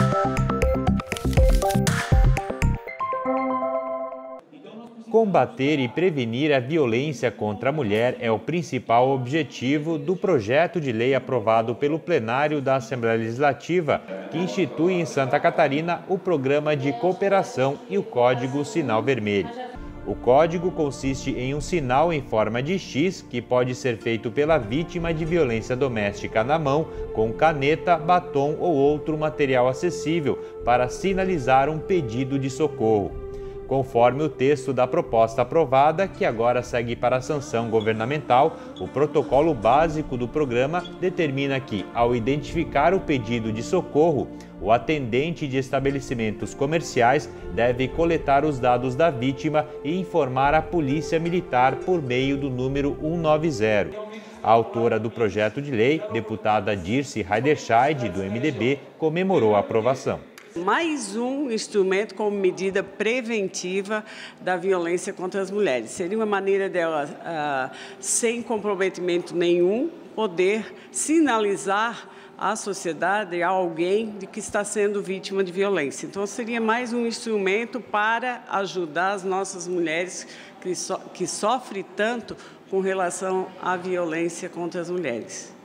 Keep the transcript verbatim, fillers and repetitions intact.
Combater e prevenir a violência contra a mulher é o principal objetivo do projeto de lei aprovado pelo plenário da Assembleia Legislativa, que institui em Santa Catarina o Programa de Cooperação e o Código Sinal Vermelho. O código consiste em um sinal em forma de X que pode ser feito pela vítima de violência doméstica na mão, com caneta, batom ou outro material acessível para sinalizar um pedido de socorro. Conforme o texto da proposta aprovada, que agora segue para a sanção governamental, o protocolo básico do programa determina que, ao identificar o pedido de socorro, o atendente de estabelecimentos comerciais deve coletar os dados da vítima e informar a Polícia Militar por meio do número cento e noventa. A autora do projeto de lei, deputada Dirce Heiderscheid, do M D B, comemorou a aprovação. Mais um instrumento como medida preventiva da violência contra as mulheres. Seria uma maneira dela, ah, sem comprometimento nenhum, poder sinalizar à sociedade, a alguém de que está sendo vítima de violência. Então, seria mais um instrumento para ajudar as nossas mulheres que, so, que sofrem tanto com relação à violência contra as mulheres.